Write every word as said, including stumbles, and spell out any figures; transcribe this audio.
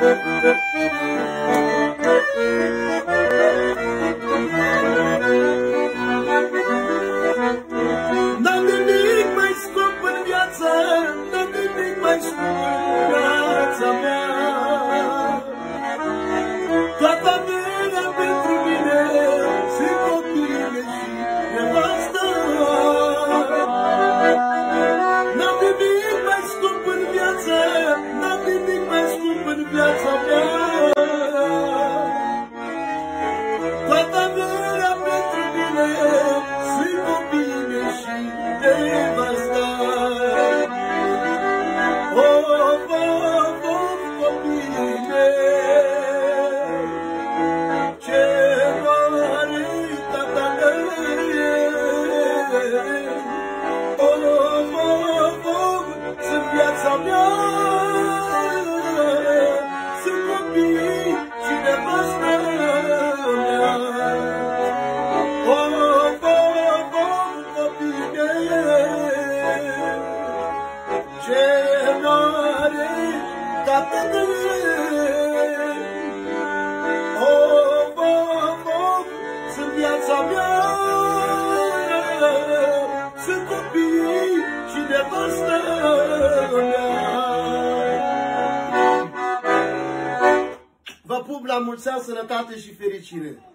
N-am nimic mai scump în viață, n-am nimic mai scump în viața mea. Toată averea pentru mine sunt copiile și nevastă. N-am nimic mai scump în viață, n-am nimic mai scump în viața mea. Toată averea pentru mine sunt copiile și nevastă. Oh, oh, oh, copiile, ce mare tata mea. Oh, oh, oh, sunt viața mea, sunt copii și nevastă mea. Oh, oh, oh, copiile, ce mare tata mea. Oh, oh, oh, sunt viața mea, sunt copii și nevastă mea. Vă pup, la mulți ani, sănătate și fericire!